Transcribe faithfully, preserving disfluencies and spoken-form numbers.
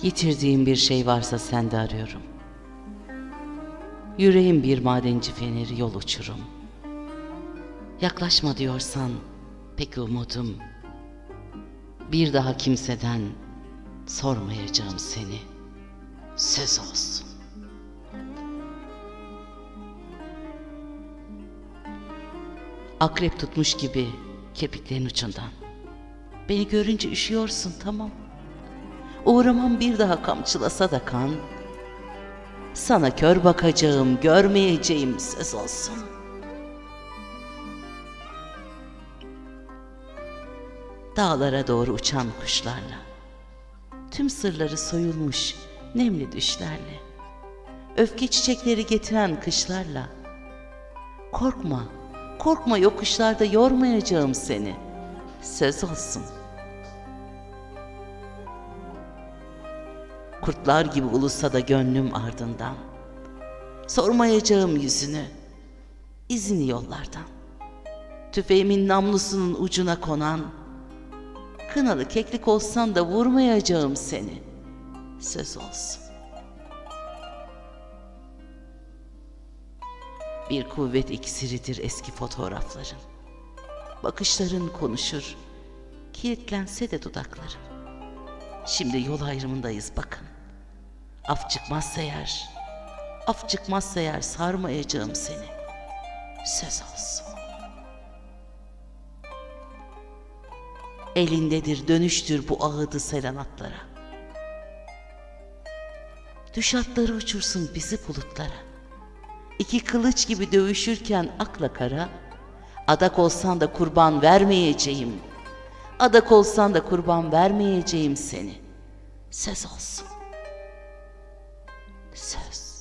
Yitirdiğim bir şey varsa sende arıyorum. Yüreğim bir madenci feneri, yol uçurum. Yaklaşma diyorsan peki umudum, bir daha kimseden sormayacağım seni, söz olsun. Akrep tutmuş gibi kirpiklerin ucundan. Beni görünce üşüyorsun, tamam. Uğramam bir daha kamçılasa da kan. Sana kör bakacağım, görmeyeceğim, söz olsun. Dağlara doğru uçan kuşlarla, tüm sırları soyulmuş nemli düşlerle, öfke çiçekleri getiren kışlarla, korkma, korkma yokuşlarda yormayacağım seni, söz olsun. Kurtlar gibi ulusa da gönlüm ardından, sormayacağım yüzünü, izini yollardan. Tüfeğimin namlusunun ucuna konan, kınalı keklik olsan da vurmayacağım seni, söz olsun. Bir kuvvet iksiridir eski fotoğrafların. Bakışların konuşur, kilitlense de dudakların. Şimdi yol ayrımındayız bakın. Af çıkmazsa eğer, af çıkmazsa eğer sarmayacağım seni, söz olsun. Elindedir, dönüştür bu ağıdı serenatlara. Düş atları uçursun bizi bulutlara. İki kılıç gibi dövüşürken akla kara, adak olsan da kurban vermeyeceğim, adak olsan da kurban vermeyeceğim seni, söz olsun. Söz.